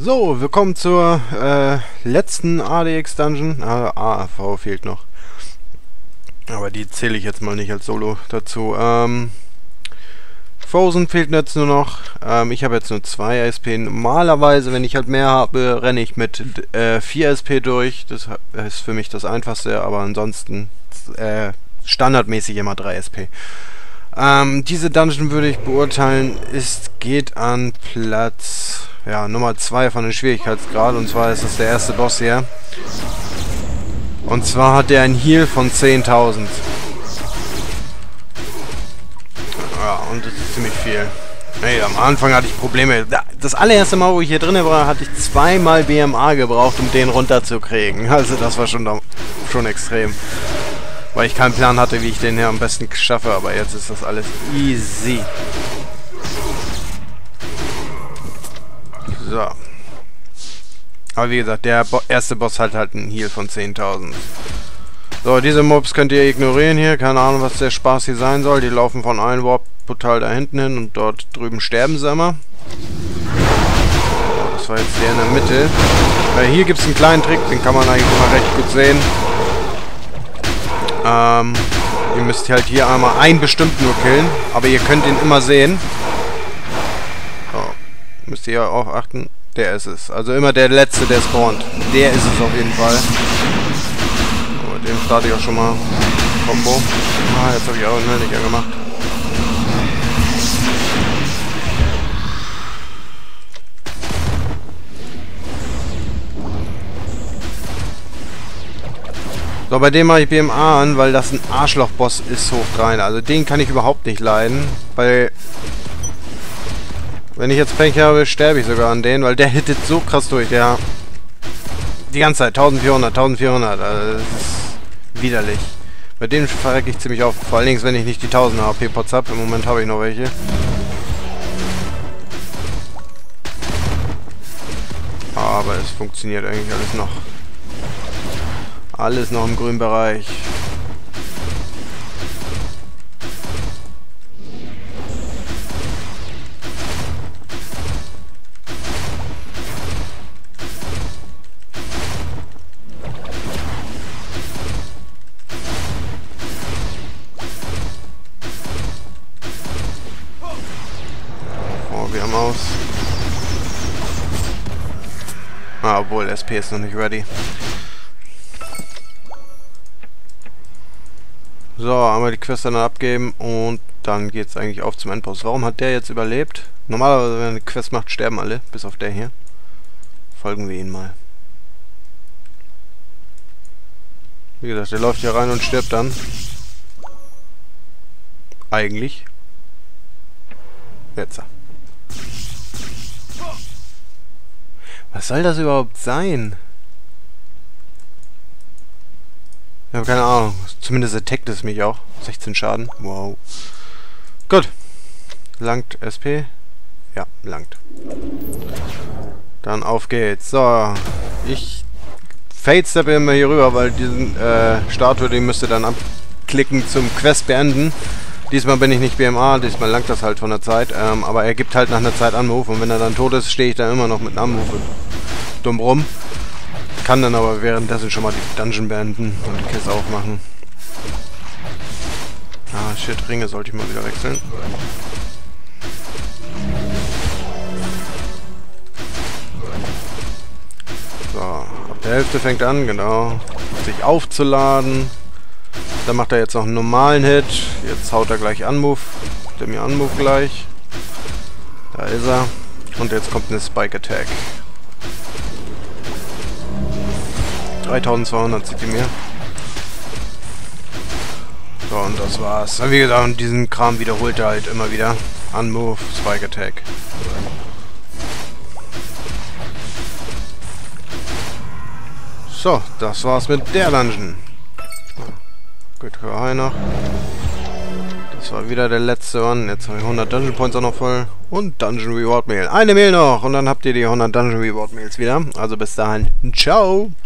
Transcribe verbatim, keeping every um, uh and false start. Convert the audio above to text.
So, willkommen zur äh, letzten A D X Dungeon. Ah, A A V fehlt noch. Aber die zähle ich jetzt mal nicht als Solo dazu. Ähm, Frozen fehlt jetzt nur noch. Ähm, ich habe jetzt nur zwei S P. Normalerweise, wenn ich halt mehr habe, renne ich mit äh, vier S P durch. Das ist für mich das Einfachste, aber ansonsten äh, standardmäßig immer drei S P. Ähm, diese Dungeon würde ich beurteilen, ist, geht an Platz ja, Nummer zwei von den Schwierigkeitsgrad, und zwar ist das der erste Boss hier. Und zwar hat der ein Heal von zehntausend. Ja, und das ist ziemlich viel. Hey, am Anfang hatte ich Probleme. Das allererste Mal, wo ich hier drin war, hatte ich zweimal B M A gebraucht, um den runterzukriegen. Also das war schon, schon extrem. Weil ich keinen Plan hatte, wie ich den hier am besten schaffe, aber jetzt ist das alles easy. So. Aber wie gesagt, der Bo erste Boss hat halt einen Heal von zehntausend. So, diese Mobs könnt ihr ignorieren hier. Keine Ahnung, was der Spaß hier sein soll. Die laufen von einem Warp-Portal da hinten hin und dort drüben sterben sie immer. So, das war jetzt der in der Mitte. Äh, hier gibt es einen kleinen Trick, den kann man eigentlich immer recht gut sehen. Ähm, ihr müsst halt hier einmal einen bestimmten nur killen, aber ihr könnt ihn immer sehen. So, müsst ihr auch achten. Der ist es. Also immer der letzte, der spawnt. Der ist es auf jeden Fall. Aber mit dem starte ich auch schon mal Combo. Ah, jetzt habe ich auch einen Hellnicker gemacht. So, bei dem mache ich B M A an, weil das ein Arschloch-Boss ist hoch rein. Also den kann ich überhaupt nicht leiden, weil wenn ich jetzt Pech habe, sterbe ich sogar an den, weil der hittet so krass durch, der die ganze Zeit eintausendvierhundert, eintausendvierhundert, also das ist widerlich. Bei dem verrecke ich ziemlich auf, vor allen Dingen, wenn ich nicht die tausend H P-Pots habe. Im Moment habe ich noch welche. Aber es funktioniert eigentlich alles noch. Alles noch im grünen Bereich. Oh, wir haben aus. Ah, obwohl, S P ist noch nicht ready. So, einmal die Quest dann abgeben und dann geht es eigentlich auf zum Endboss. Warum hat der jetzt überlebt? Normalerweise, wenn er eine Quest macht, sterben alle, bis auf der hier. Folgen wir ihn mal. Wie gesagt, der läuft hier rein und stirbt dann. Eigentlich. Jetzt. Was soll das überhaupt sein? Ich habe keine Ahnung. Zumindest attackt es mich auch. sechzehn Schaden. Wow. Gut. Langt S P? Ja, langt. Dann auf geht's. So. Ich fade-steppe immer hier rüber, weil diesen äh, Statue, den müsst ihr dann abklicken zum Quest beenden. Diesmal bin ich nicht B M A, diesmal langt das halt von der Zeit. Ähm, aber er gibt halt nach einer Zeit Anruf und wenn er dann tot ist, stehe ich da immer noch mit einem Anruf dumm rum. Kann dann aber währenddessen schon mal die Dungeon beenden und die Kiste aufmachen. Ah, shit, Ringe sollte ich mal wieder wechseln. So, ab der Hälfte fängt an, genau, sich aufzuladen. Dann macht er jetzt noch einen normalen Hit. Jetzt haut er gleich Unmove. Der mir Unmove gleich. Da ist er. Und jetzt kommt eine Spike Attack. dreitausendzweihundert zieht die mir. So, und das war's. Wie gesagt, diesen Kram wiederholt er halt immer wieder. Unmove, Spike Attack. So, das war's mit der Dungeon. Gut, hör noch. Das war wieder der letzte One. Jetzt habe ich hundert Dungeon Points auch noch voll. Und Dungeon Reward Mail. Eine Mail noch. Und dann habt ihr die hundert Dungeon Reward Mails wieder. Also bis dahin. Ciao.